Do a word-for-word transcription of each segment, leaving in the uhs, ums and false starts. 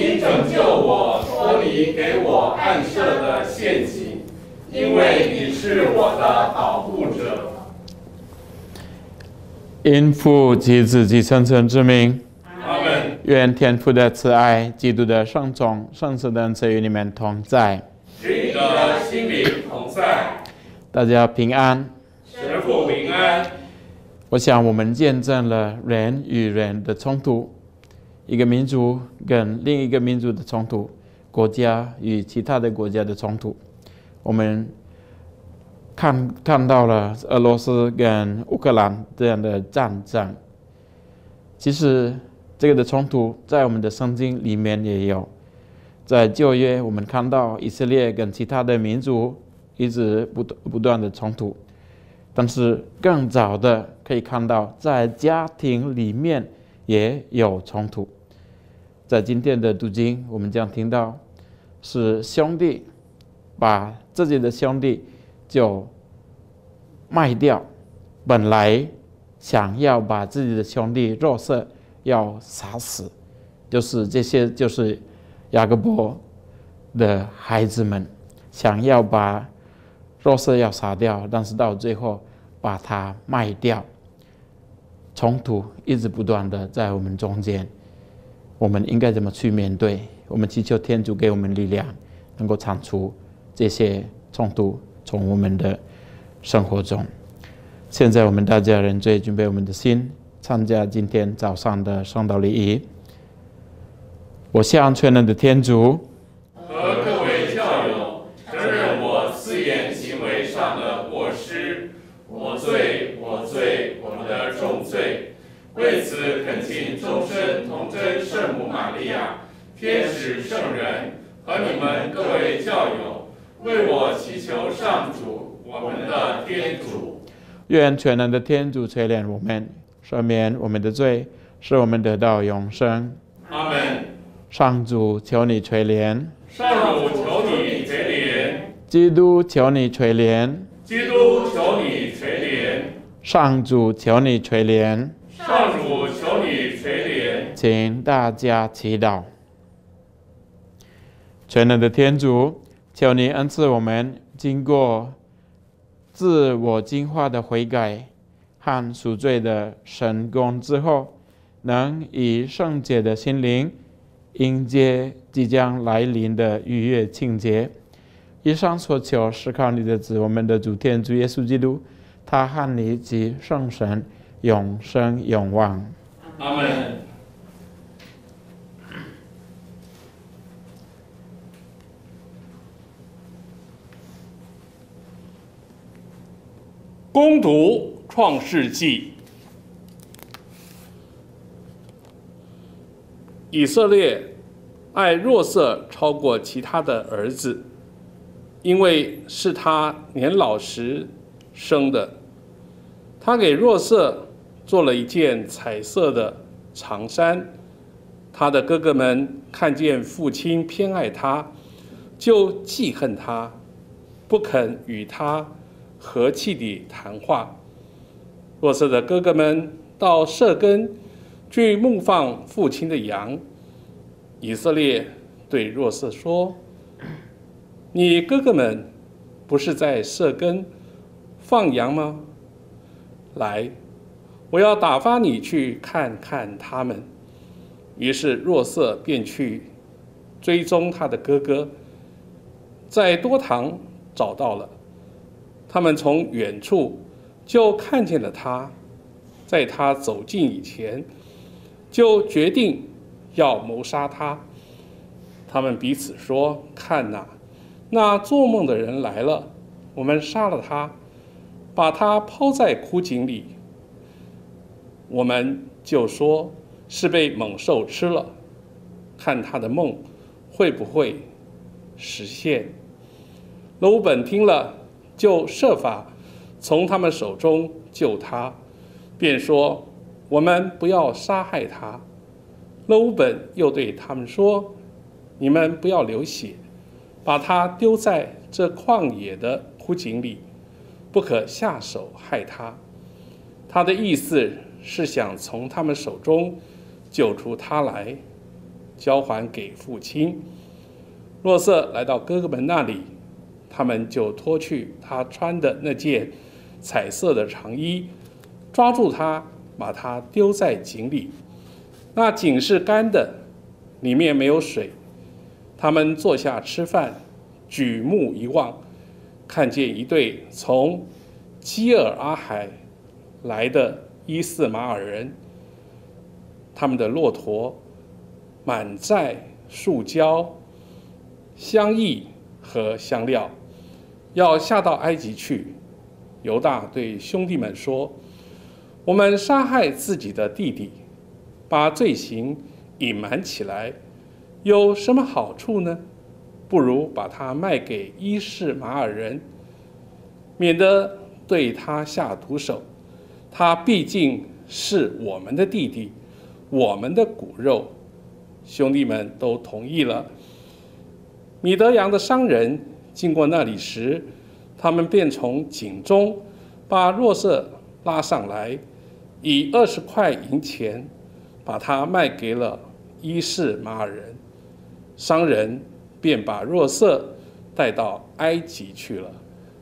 你拯救我脱离给我暗设的陷阱，因为你是我的保护者。 因父及子及圣神之名， 阿门。 愿天父的慈爱、基督的圣宠、圣神的恩赐与你们同在， 与你的心灵同在。 大家平安。 神父平安。 我想我们见证了人与人的冲突，一个民族跟另一个民族的冲突，国家与其他的国家的冲突。我们看看到了俄罗斯跟乌克兰这样的战争。其实这个的冲突在我们的圣经里面也有，在旧约我们看到以色列跟其他的民族一直不不断的冲突，但是更早的可以看到在家庭里面也有冲突。在今天的读经我们将听到是兄弟把自己的兄弟就卖掉，本来想要把自己的兄弟若瑟要杀死，就是这些就是雅各伯的孩子们想要把若瑟要杀掉，但是到最后把他卖掉。冲突一直不断的在我们中间，我们应该怎么去面对？我们祈求天主给我们力量，能够铲除这些冲突从我们的生活中。现在我们大家人最准备我们的心，参加今天早上的圣道礼仪。我向全能的天主和各位教友承认我思言行为上的过失，我罪，我罪，我的重罪。为此恳请终身童真圣母玛利亚、天使圣人和你们各位教友，为我祈求上主，我们的天主。 愿全能的天主垂怜我们，赦免我们的罪，使我们得到永生。 阿门。 上主，求你垂怜。 上主，求你垂怜。 基督，求你垂怜。 基督，求你垂怜。 上主，求你垂怜。 上主，求你垂怜。 请大家祈祷。全能的天主，求你恩赐我们经过自我净化的悔改和赎罪的神功之后，能以圣洁的心灵迎接即将来临的逾越庆节。以上所求是靠你的子，我们的主天主耶稣基督，他和你及圣神永生永望。 阿门。 攻读创世纪。以色列爱若瑟超过其他的儿子，因为是他年老时生的。他给若瑟做了一件彩色的长衫。他的哥哥们看见父亲偏爱他，就记恨他，不肯与他和气地谈话。若瑟的哥哥们到舍根去牧放父亲的羊。以色列对若瑟说：“你哥哥们不是在舍根放羊吗？来，我要打发你去看看他们。”于是若瑟便去追踪他的哥哥，在多堂找到了。他们从远处就看见了他，在他走近以前，就决定要谋杀他。他们彼此说：“看哪，那做梦的人来了，我们杀了他，把他抛在枯井里。我们就说是被猛兽吃了，看他的梦会不会实现。”楼本听了，就设法从他们手中救他，便说：“我们不要杀害他。”楼本又对他们说：“你们不要流血，把他丢在这旷野的枯井里，不可下手害他。”他的意思是想从他们手中救出他来。 交还给父亲。若瑟来到哥哥们那里，他们就脱去他穿的那件彩色的长衣，抓住他，把他丢在井里。那井是干的，里面没有水。他们坐下吃饭，举目一望，看见一队从基尔阿海来的伊斯马尔人，他们的骆驼满载树胶、香液和香料，要下到埃及去。犹大对兄弟们说：“我们杀害自己的弟弟，把罪行隐瞒起来，有什么好处呢？不如把他卖给伊士马尔人，免得对他下毒手。他毕竟是我们的弟弟，我们的骨肉。”兄弟们都同意了。米德扬的商人经过那里时，他们便从井中把若瑟拉上来，以二十块银钱把他卖给了伊士马尔人。商人便把若瑟带到埃及去了。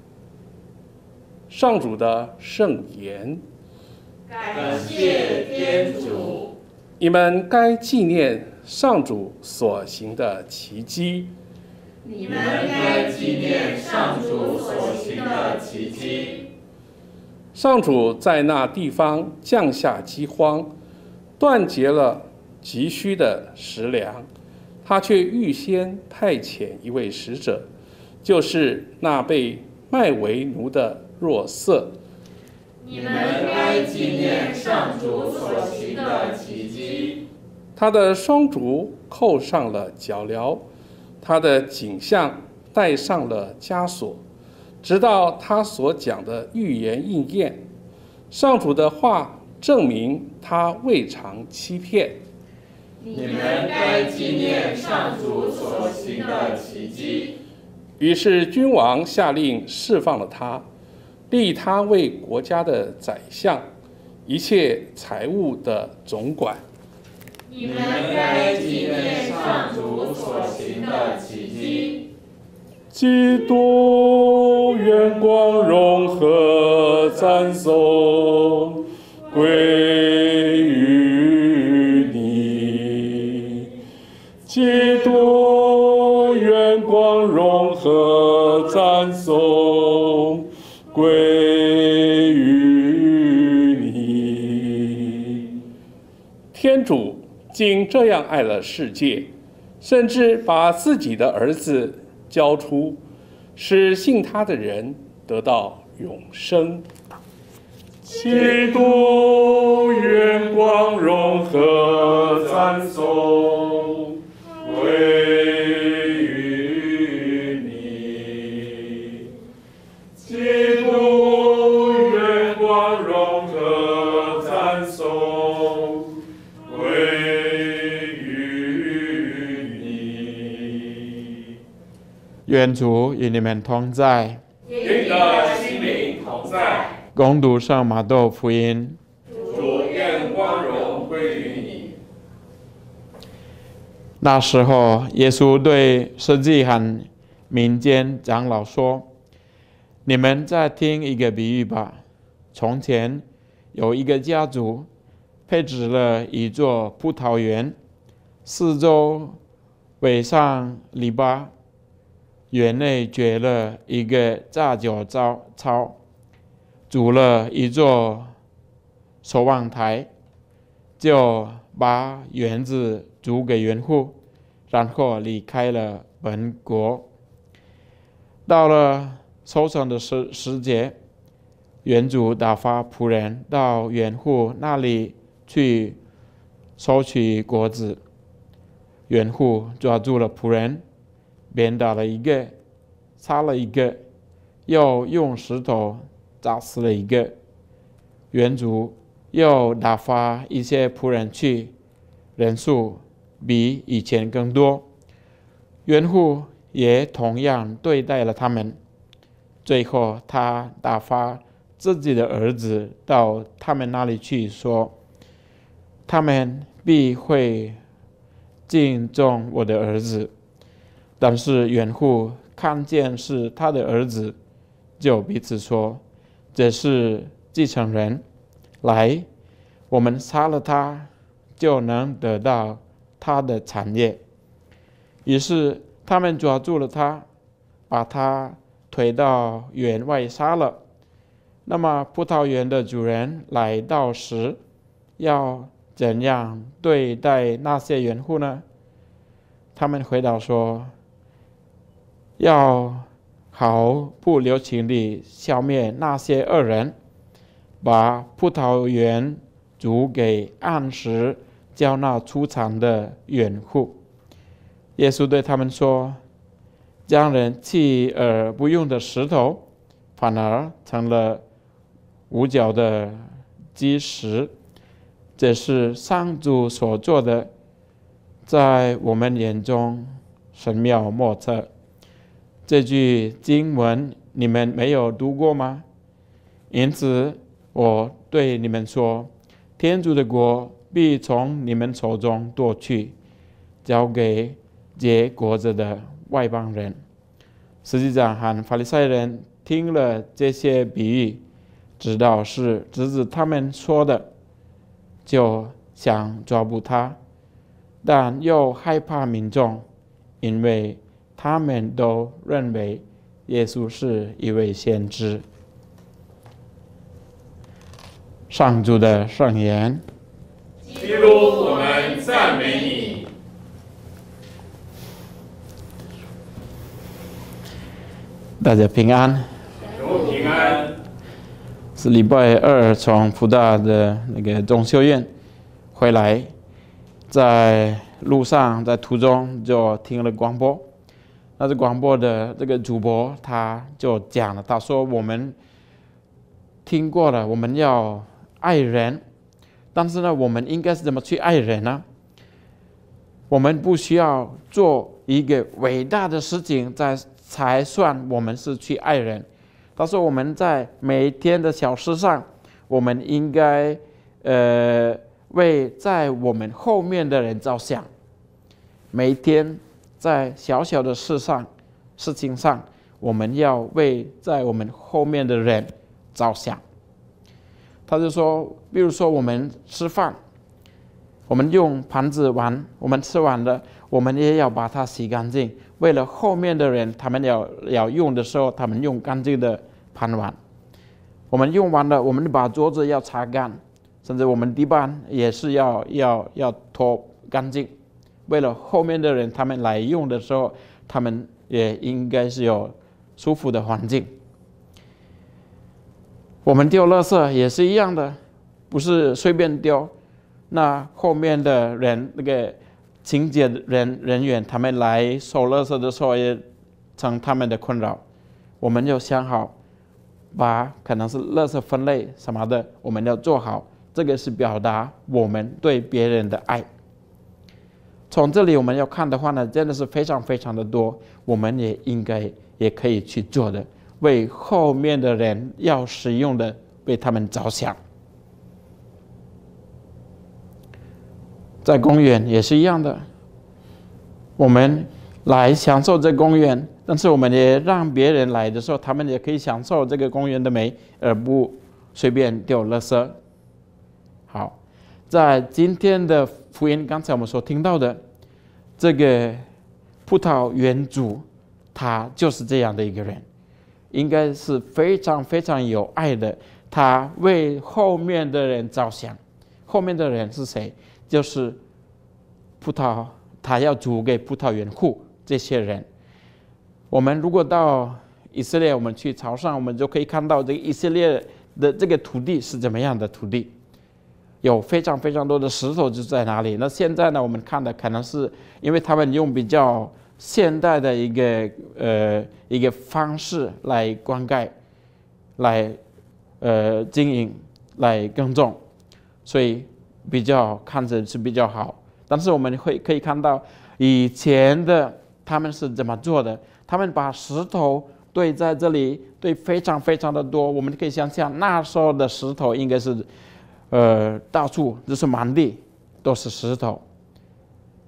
上主的圣言。 感谢天主。 你们该纪念上主所行的奇迹。 你们该纪念上主所行的奇迹。 上主在那地方降下饥荒，断绝了急需的食粮，他却预先派遣一位使者，就是那被卖为奴的若瑟。 你们该纪念上主所行的奇迹。 他的双足扣上了脚镣，他的颈项戴上了枷锁，直到他所讲的预言应验。上主的话证明他未尝欺骗。 你们该纪念上主所行的奇迹。 于是君王下令释放了他，立他为国家的宰相，一切财物的总管。 你们该纪念上主所行的奇迹。 基督愿光荣和赞颂归于你，基督愿光荣和赞颂归于你。天主竟这样爱了世界，甚至把自己的儿子交出，使信他的人得到永生。基督愿光荣和赞颂归于你，基督愿光荣和赞颂归于你。 愿主与你们同在， 与你的心灵同在。 恭读圣马窦福音。 主愿光荣归于你。 那时候，耶稣对司祭和民间长老说：“你们再听一个比喻吧。从前有一个家族，配置了一座葡萄园，四周围上篱笆，园内掘了一个炸酒槽，筑了一座守望台，就把园子租给园户，然后离开了本国。到了收成的时时节，园主打发仆人到园户那里去收取果子。园户抓住了仆人，鞭打了一个，杀了一个，又用石头砸死了一个。园主又打发一些仆人去，人数比以前更多。园户也同样对待了他们。最后，他打发自己的儿子到他们那里去，说：他们必会敬重我的儿子。但是园户看见是他的儿子，就彼此说：这是继承人，来，我们杀了他，就能得到他的产业。于是他们抓住了他，把他推到园外杀了。那么葡萄园的主人来到时，要怎样对待那些园户呢？他们回答说：要毫不留情地消灭那些恶人，把葡萄园主给按时交纳出产的园户。耶稣对他们说：将人弃而不用的石头，反而成了无脚的基石。这是上主所做的，在我们眼中神妙莫测。这句经文你们没有读过吗？因此我对你们说，天主的国必从你们手中夺去，交给结果子的外邦人。司祭长和法利赛人听了这些比喻，知道是直指他们说的，就想抓捕他，但又害怕民众，因为他们都认为耶稣是一位先知。上主的圣言。 基督，我们赞美你。 大家平安。 主平安。 是礼拜二从福大的那个中修院回来，在路上在途中就听了广播。那这广播的这个主播他就讲了，他说我们听过了，我们要爱人，但是呢，我们应该是怎么去爱人呢？我们不需要做一个伟大的事情才才算我们是去爱人。他说我们在每天的小事上，我们应该呃为在我们后面的人着想。每天在小小的事上、事情上，我们要为在我们后面的人着想。他就说，比如说我们吃饭，我们用盘子碗，我们吃完了，我们也要把它洗干净。为了后面的人，他们要要用的时候，他们用干净的盘碗。我们用完了，我们把桌子要擦干，甚至我们地板也是要要要拖干净。为了后面的人，他们来用的时候，他们也应该是有舒服的环境。我们丢垃圾也是一样的，不是随便丢。那后面的人，那个清洁人人员，他们来收垃圾的时候，也成他们的困扰。我们要想好，把可能是垃圾分类什么的，我们要做好。这个是表达我们对别人的爱。从这里我们要看的话呢，真的是非常非常的多，我们也应该也可以去做的，为后面的人要使用的，为他们着想。在公园也是一样的，我们来享受这公园，但是我们也让别人来的时候，他们也可以享受这个公园的美，而不随便丢垃圾。好，在今天的福音，刚才我们所听到的这个葡萄园主，他就是这样的一个人，应该是非常非常有爱的，他为后面的人着想。后面的人是谁？就是葡萄，他要租给葡萄园户这些人。我们如果到以色列，我们去朝圣，我们就可以看到这个以色列的这个土地是怎么样的土地，有非常非常多的石头就在哪里。那现在呢，我们看的可能是因为他们用比较现代的一个呃一个方式来灌溉，来呃经营，来耕种，所以比较看着是比较好。但是我们会可以看到以前的他们是怎么做的，他们把石头堆在这里，堆非常非常的多。我们可以想象那时候的石头应该是呃到处就是满地都是石头。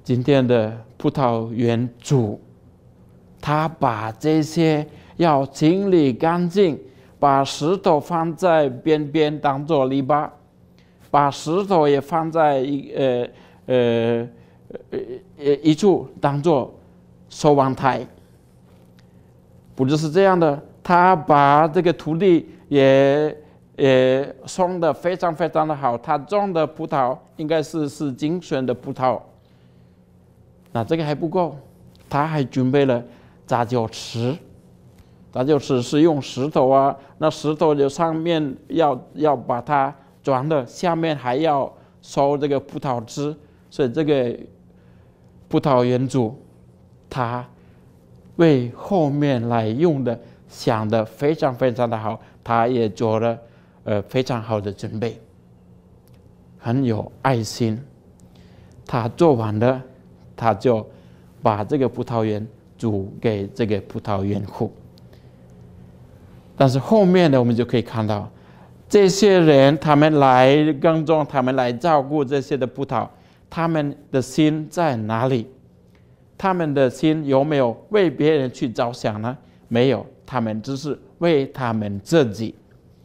今天的葡萄园主，他把这些要清理干净，把石头放在边边当做篱笆，把石头也放在一呃呃呃一处当做守望台。不就是这样的，他把这个土地也也送得非常非常的好，他种的葡萄应该是是精选的葡萄。那这个还不够，他还准备了杂酒池。杂酒池是用石头啊，那石头就上面要要把它装的，下面还要收这个葡萄汁，所以这个葡萄园主他为后面来用的想得非常非常的好，他也做了呃非常好的准备，很有爱心。他做完了，他就把这个葡萄园租给这个葡萄园户。但是后面呢，我们就可以看到，这些人他们来耕种，他们来照顾这些的葡萄，他们的心在哪里？他们的心有没有为别人去着想呢？没有，他们只是为他们自己。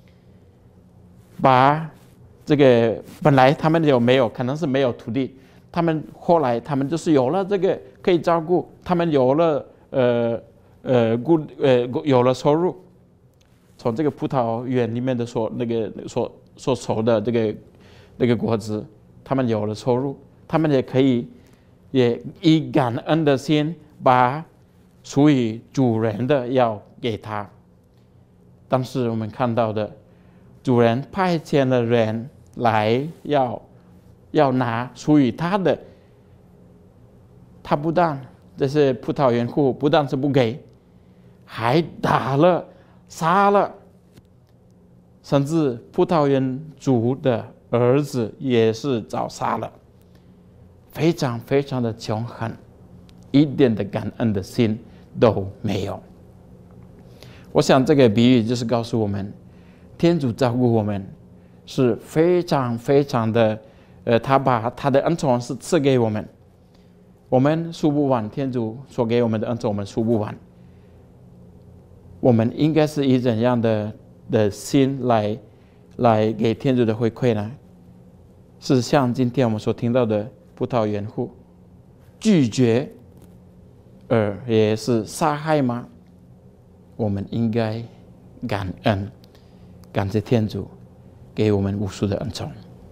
把这个本来他们有没有，可能是没有土地，他们后来他们就是有了这个可以照顾，他们有了呃呃雇呃有了收入，从这个葡萄园里面的所那个所所收的这个那个果子，他们有了收入，他们也可以。也以感恩的心把属于主人的要给他。但是我们看到的，主人派遣了人来要要拿属于他的，他不但这些葡萄园户不但是不给，还打了杀了，甚至葡萄园主的儿子也是遭杀了。非常非常的穷狠，一点的感恩的心都没有。我想这个比喻就是告诉我们，天主照顾我们是非常非常的，呃，他把他的恩宠是赐给我们，我们数不完天主所给我们的恩宠，我们数不完。我们应该是以怎样的的心来来给天主的回馈呢？是像今天我们所听到的。葡萄园户拒绝，而也是杀害吗？我们应该感恩，感谢天主给我们无数的恩宠。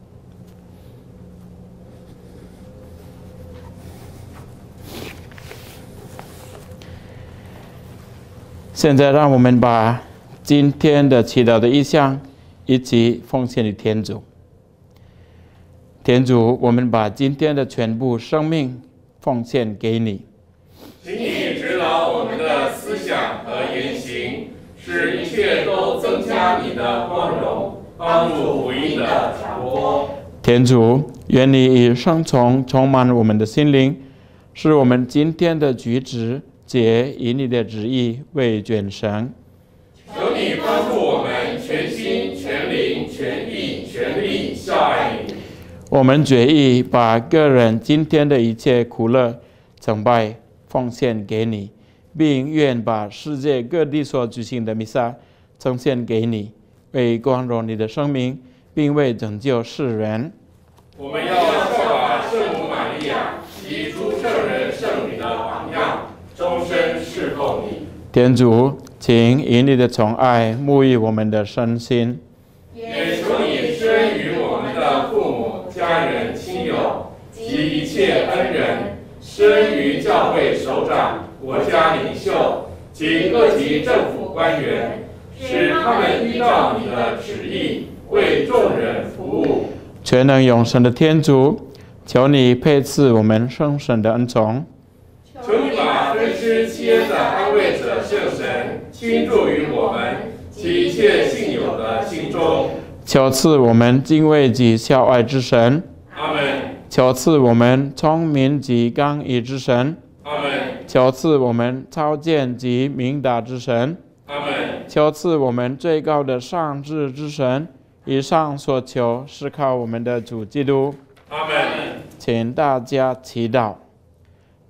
现在让我们把今天的祈祷的意向一起奉献给天主。天主，我们把今天的全部生命奉献给你， 请你指导我们的思想和言行，使一切都增加你的光荣，帮助福音的传播。 天主，愿你以圣宠充满我们的心灵，使我们今天的举止皆以你的旨意为卷绳。 求你帮助我们全心全灵全意全力效爱你。 我们决意把个人今天的一切苦乐、崇拜奉献给你，并愿把世界各地所举行的弥撒呈现给你，为光荣你的生命，并为拯救世人。 我们要效法圣母玛利亚及诸圣人圣女的榜样，终身侍奉你。 天主，请以你的宠爱沐浴我们的身心， 也求你施恩于我们的父母、家人、亲友及一切恩人，施恩于教会首长、国家领袖及各级政府官员，使他们依照你的旨意为众人服务。 全能永生的天主，求你配赐我们圣神的恩宠， 求你把分施七恩的安慰者圣神倾注于我们及一切信友的心中。 求赐我们敬畏及孝爱之神， 阿们。 求赐我们聪明及刚毅之神， 阿们。 求赐我们超见及明达之神， 阿们。 求赐我们最高的上智之神。以上所求是靠我们的主基督。 阿们。 请大家祈祷。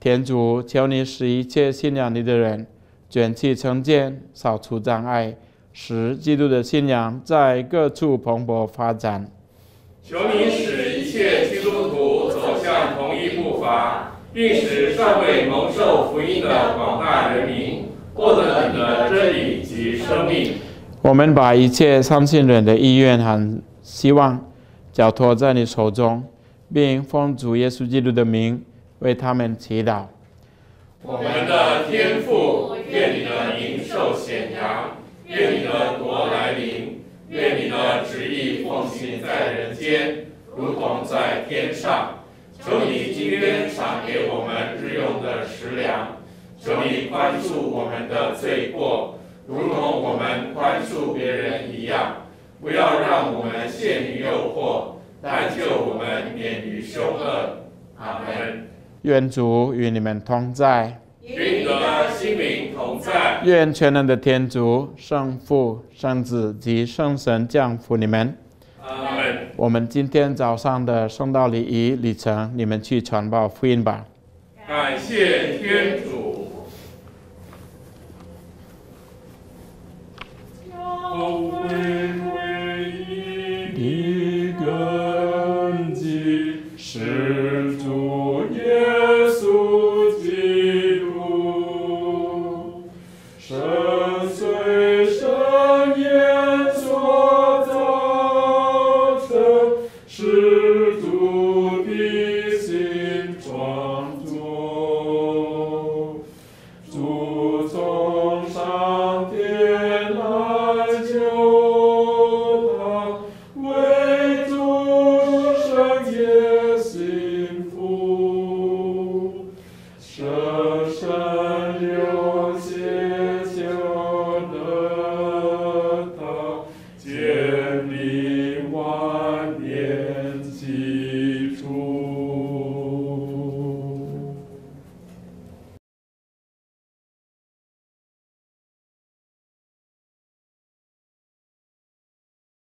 天主，求你使一切信仰你的人卷起成见，扫除障碍，使基督的信仰在各处蓬勃发展。 求你使一切基督徒走向同一步伐，并使尚未蒙受福音的广大人民获得你的真理及生命。 我们把一切相信人的意愿和希望交托在你手中，并奉主耶稣基督的名为他们祈祷。 我们的天父，愿你的名受显扬，愿你的国来临，愿你的旨意奉行在人间，如同在天上。求你今天赏给我们日用的食粮，求你宽恕我们的罪过，如同我们宽恕别人一样。不要让我们陷于诱惑，但救我们免于凶恶。阿们。 愿主与你们同在， 与你的心灵同在。 愿全能的天主、圣父、圣子及圣神降福你们。 阿们。 我们今天早上的圣道礼仪礼程，你们去传报福音吧。 感谢天主。